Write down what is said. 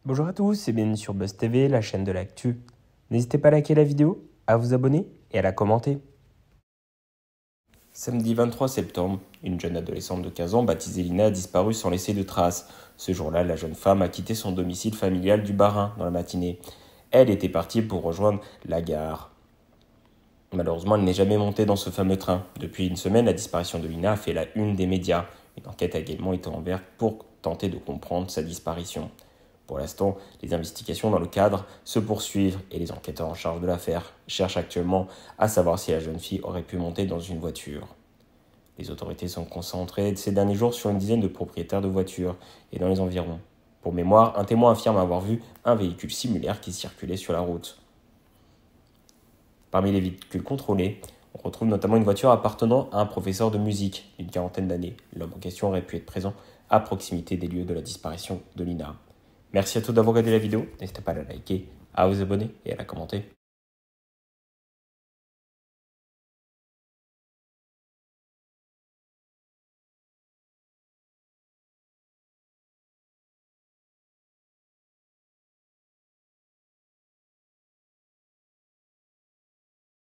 Bonjour à tous et bienvenue sur Buzz TV, la chaîne de l'actu. N'hésitez pas à liker la vidéo, à vous abonner et à la commenter. Samedi 23 septembre, une jeune adolescente de 15 ans baptisée Lina a disparu sans laisser de traces. Ce jour-là, la jeune femme a quitté son domicile familial du Bas-Rhin dans la matinée. Elle était partie pour rejoindre la gare. Malheureusement, elle n'est jamais montée dans ce fameux train. Depuis une semaine, la disparition de Lina a fait la une des médias. Une enquête a également été ouverte pour tenter de comprendre sa disparition. Pour l'instant, les investigations dans le cadre se poursuivent et les enquêteurs en charge de l'affaire cherchent actuellement à savoir si la jeune fille aurait pu monter dans une voiture. Les autorités sont concentrées ces derniers jours sur une dizaine de propriétaires de voitures et dans les environs. Pour mémoire, un témoin affirme avoir vu un véhicule similaire qui circulait sur la route. Parmi les véhicules contrôlés, on retrouve notamment une voiture appartenant à un professeur de musique d'une quarantaine d'années. L'homme en question aurait pu être présent à proximité des lieux de la disparition de Lina. Merci à tous d'avoir regardé la vidéo, n'hésitez pas à la liker, à vous abonner et à la commenter.